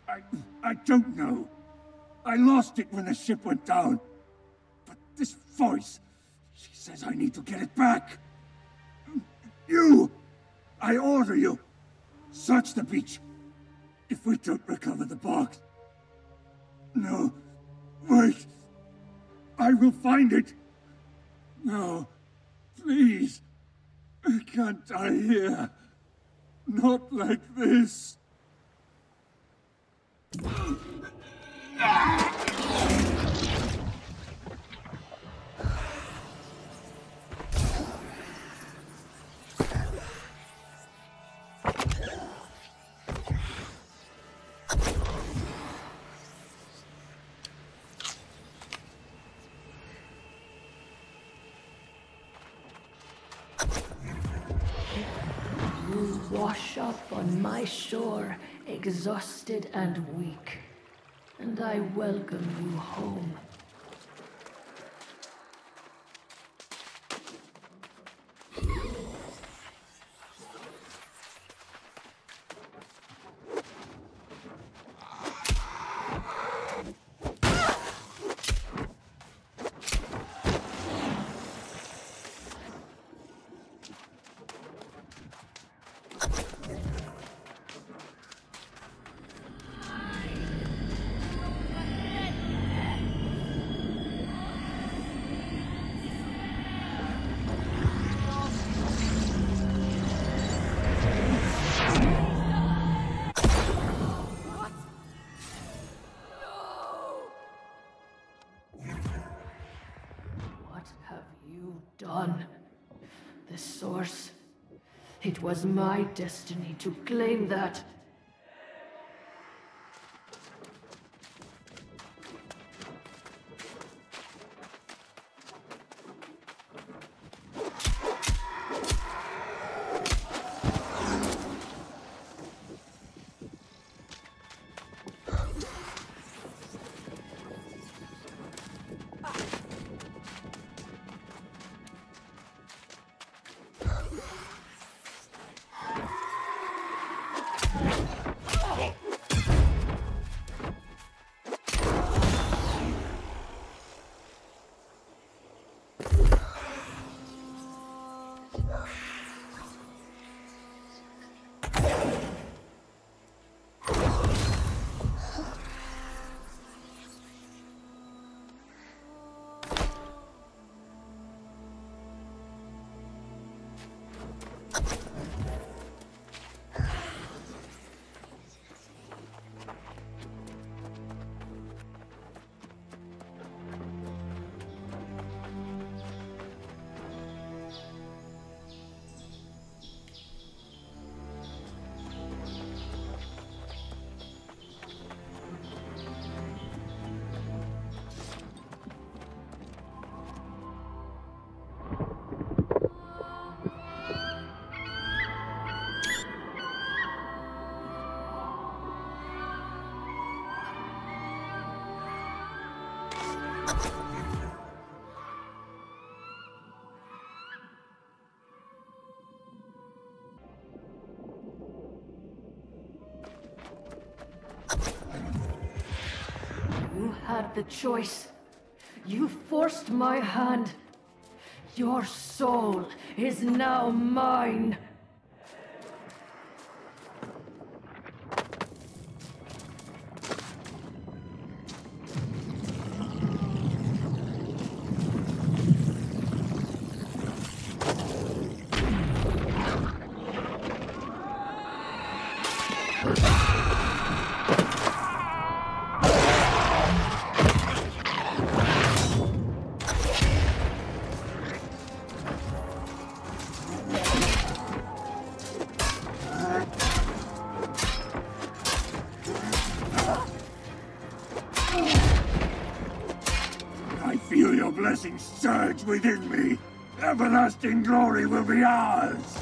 I don't know. I lost it when the ship went down. But this voice, she says I need to get it back. You! I order you. Search the beach. If we don't recover the box... No. Wait. I will find it. No. Please. I can't die here. Not like this. You wash up on my shore, exhausted and weak, and I welcome you home. Done. The source. It was my destiny to claim that. You had the choice. You forced my hand. Your soul is now mine. Feel your blessings surge within me. Everlasting glory will be ours.